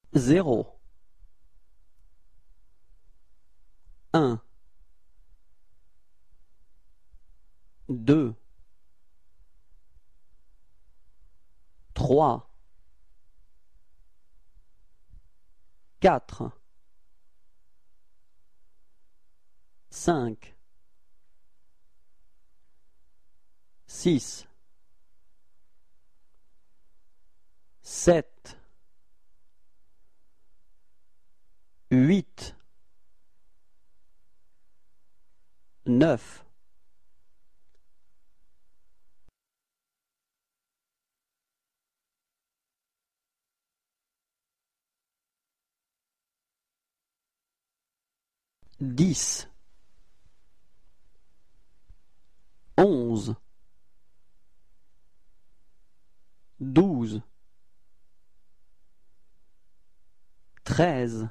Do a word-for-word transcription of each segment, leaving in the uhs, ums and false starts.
zéro, un, deux, trois, quatre, cinq, six, sept, huit, neuf, dix, onze, douze, treize,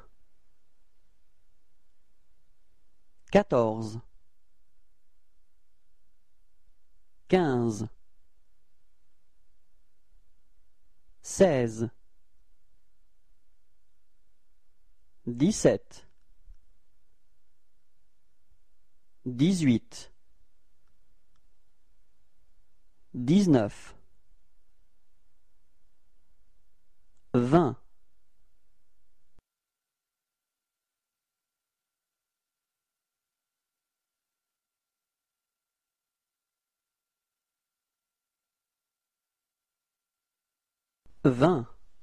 quatorze, quinze, seize, dix-sept, dix-huit, dix-neuf, vingt, vingt,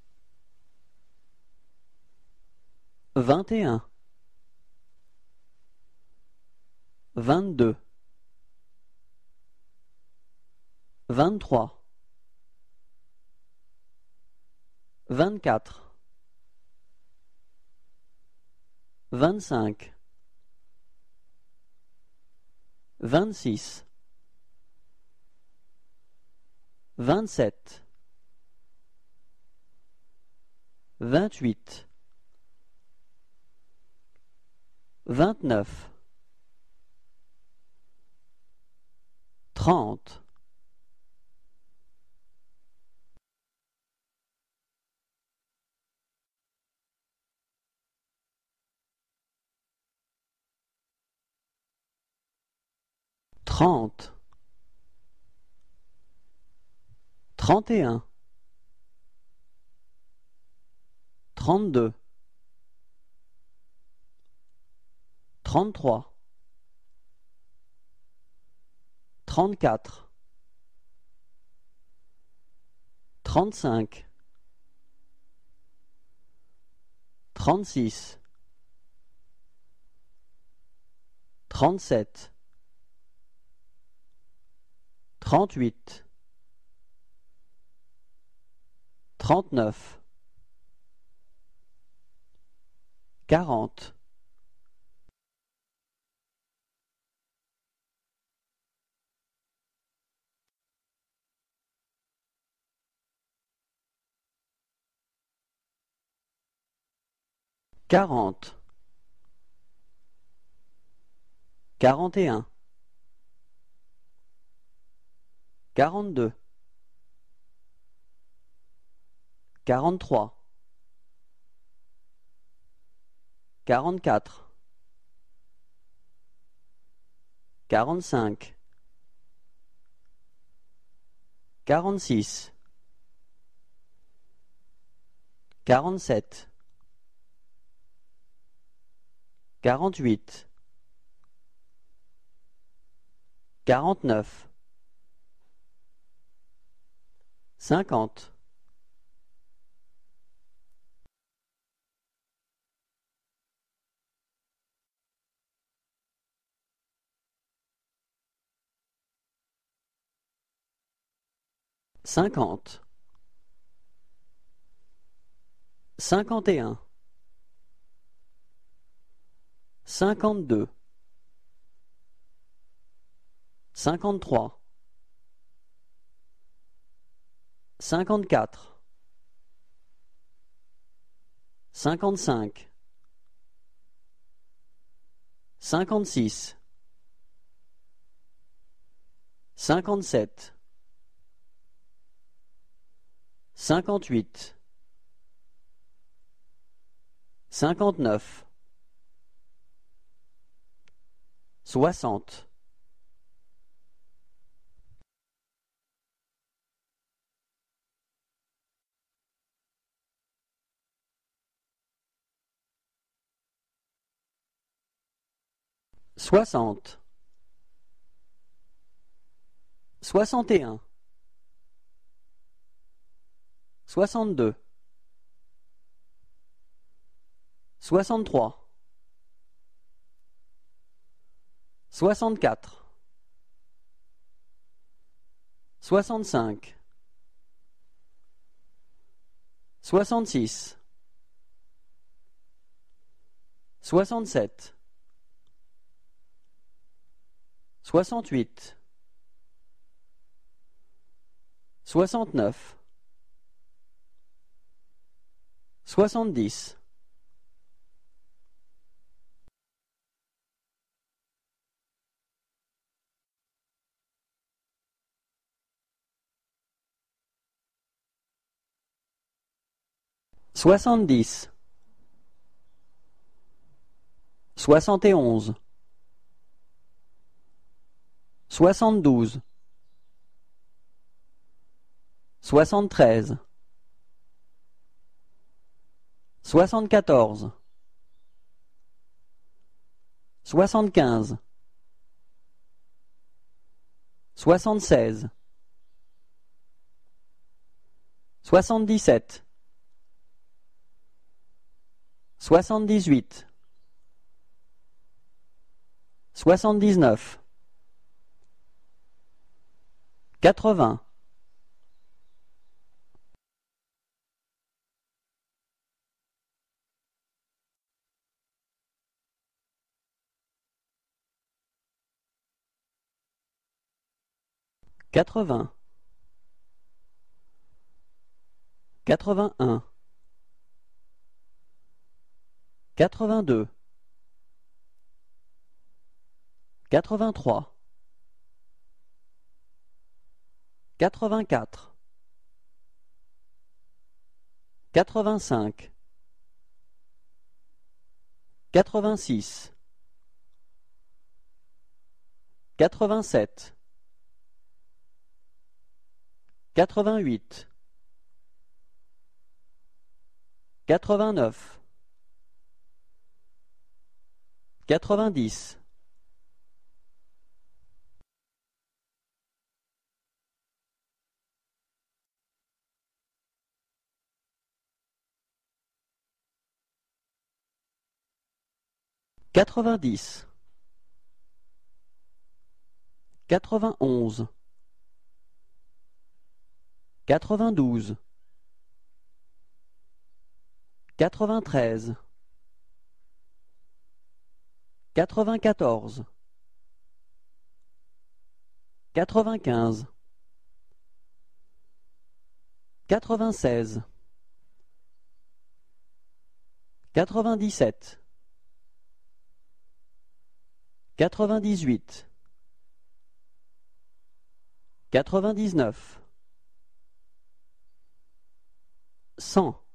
vingt et un, vingt-deux, vingt-trois, vingt-quatre, vingt-cinq, vingt-six, vingt-sept, vingt-huit, vingt-neuf, trente, trente, trente et un, trente-deux, trente-trois, trente-quatre, trente-cinq, trente-six, trente-sept, trente-huit, trente-neuf, quarante, quarante, quarante et un, quarante-deux, quarante-trois, quarante-quatre, quarante-cinq, quarante-six, quarante-sept, quarante-huit, quarante-neuf, cinquante, cinquante, cinquante et un, cinquante-deux, cinquante-trois, cinquante-quatre, cinquante-cinq, cinquante-six, cinquante-sept, cinquante-huit, cinquante-neuf, soixante, soixante, soixante et un, soixante-deux, soixante-trois, soixante-quatre, soixante-cinq, soixante-six, soixante-sept, soixante-huit, soixante-neuf, soixante-dix, soixante-dix, soixante et onze, soixante-douze, soixante-treize, soixante-quatorze, soixante-quinze, soixante-seize, soixante-dix-sept, soixante-dix-huit, soixante-dix-neuf, quatre-vingts, quatre-vingts, quatre-vingt-un, quatre-vingt-deux, quatre-vingt-trois, quatre-vingt-quatre, quatre-vingt-cinq, quatre-vingt-six, quatre-vingt-sept, quatre-vingt-huit, quatre-vingt-neuf, quatre-vingt-dix, quatre-vingt-dix, quatre-vingt-onze, quatre-vingt-douze, quatre-vingt-treize, quatre-vingt-quatorze, quatre-vingt-quinze, quatre-vingt-seize, quatre-vingt-dix-sept, quatre-vingt-dix-huit, quatre-vingt-dix-neuf, cent.